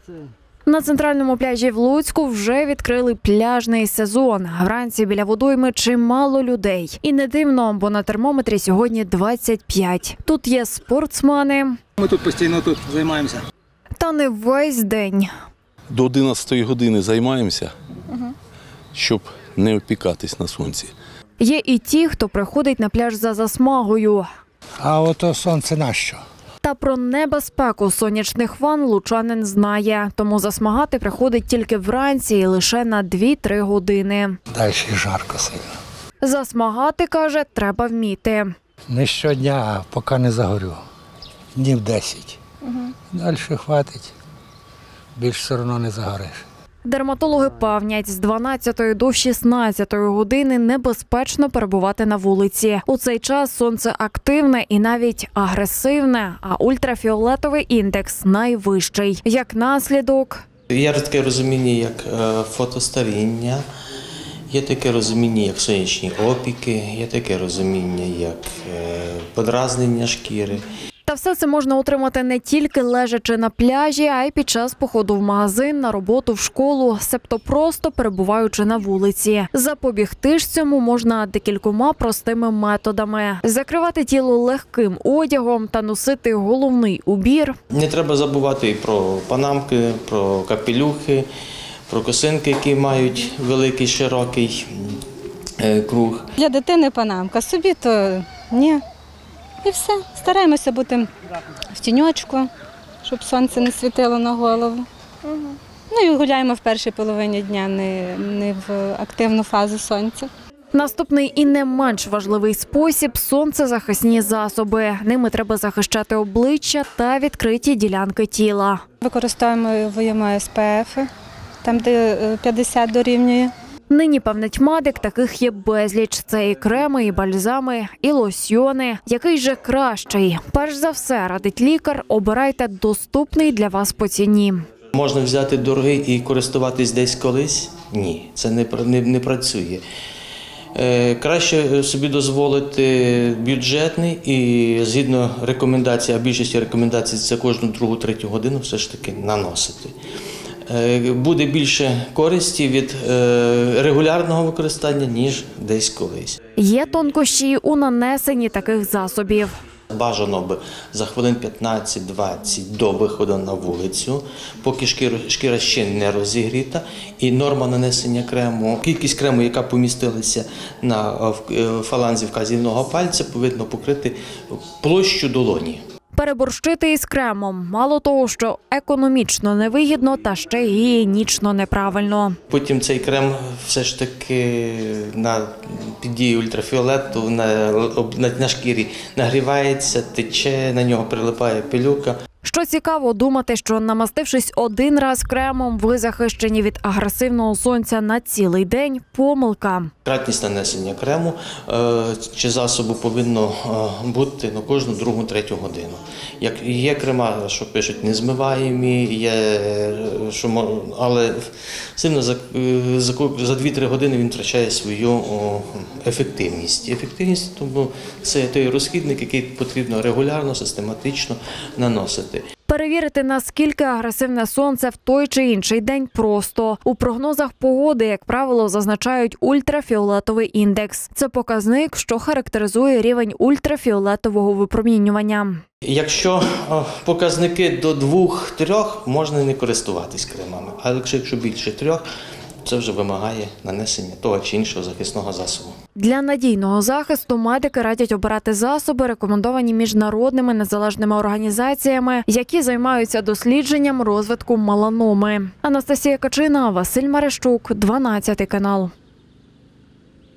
На центральному пляжі в Луцьку вже відкрили пляжний сезон. Вранці біля водойми чимало людей. І не дивно, бо на термометрі сьогодні 25. Тут є спортсмени. Ми тут постійно займаємося. Та не весь день. До 11 години займаємося, щоб не опікатись на сонці. Є і ті, хто приходить на пляж за засмагою. А ото сонце нащо? Та про небезпеку сонячних ванн лучанин знає. Тому засмагати приходить тільки вранці і лише на 2-3 години. Далі жарко сильно. Засмагати, каже, треба вміти. Не щодня, поки не загорю. Днів 10. Далі хватить. Більш все одно не загориш. Дерматологи певнять, з 12 до 16 години небезпечно перебувати на вулиці. У цей час сонце активне і навіть агресивне, а ультрафіолетовий індекс найвищий. Як наслідок... Є таке розуміння, як фотостаріння, є таке розуміння, як сонячні опіки, є таке розуміння, як подразнення шкіри. Та все це можна отримати не тільки лежачи на пляжі, а й під час походу в магазин, на роботу, в школу, себто просто перебуваючи на вулиці. Запобігти ж цьому можна декількома простими методами. Закривати тіло легким одягом та носити головний убір. Не треба забувати і про панамки, про капелюхи, про косинки, які мають великий, широкий круг. Для дитини панамка, собі то ні. І все. Стараємося бути в тіньочку, щоб сонце не світило на голову. Ну і гуляємо в першій половині дня, не в активну фазу сонця. Наступний і не менш важливий спосіб – сонцезахисні засоби. Ними треба захищати обличчя та відкриті ділянки тіла. Використовуємо СПФ, там де 50 дорівнює. Нині, певнить медик, таких є безліч. Це і креми, і бальзами, і лосьйони. Який же кращий? Перш за все, радить лікар, обирайте доступний для вас по ціні. Можна взяти дорогий і користуватись десь колись? Ні, це не працює. Краще собі дозволити бюджетний і згідно рекомендацій, а більшості рекомендацій це кожну 2-3 годину все ж таки наносити. Буде більше користі від регулярного використання, ніж десь колись. Є тонкощі у нанесенні таких засобів. Бажано би за хвилин 15-20 до виходу на вулицю, поки шкіра ще не розігріта, і норма нанесення крему, кількість крему, яка помістилася на фаланзі вказівного пальця, повинна покрити площу долоні. Переборщити із кремом. Мало того, що економічно невигідно, та ще й гігієнічно неправильно. Потім цей крем все ж таки під дією ультрафіолету на шкірі нагрівається, тече, на нього прилипає пилюка. Що цікаво, думати, що намастившись один раз кремом, ви захищені від агресивного сонця на цілий день – помилка. Кратність нанесення крему чи засобу повинно бути на кожну 2-3 годину. Є крема, що пишуть незмиваємі, але сильно за 2-3 години він втрачає свою ефективність. Ефективність, тому це той розхідник, який потрібно регулярно, систематично наносити. Перевірити, наскільки агресивне сонце в той чи інший день просто. У прогнозах погоди, як правило, зазначають ультрафіолетовий індекс. Це показник, що характеризує рівень ультрафіолетового випромінювання. Якщо показники до 2-3, можна не користуватись кремами. А якщо більше 3, це вже вимагає нанесення того чи іншого захисного засобу. Для надійного захисту медики радять обирати засоби, рекомендовані міжнародними незалежними організаціями, які займаються дослідженням розвитку меланоми. Анастасія Качина, Василь Марещук, 12 канал.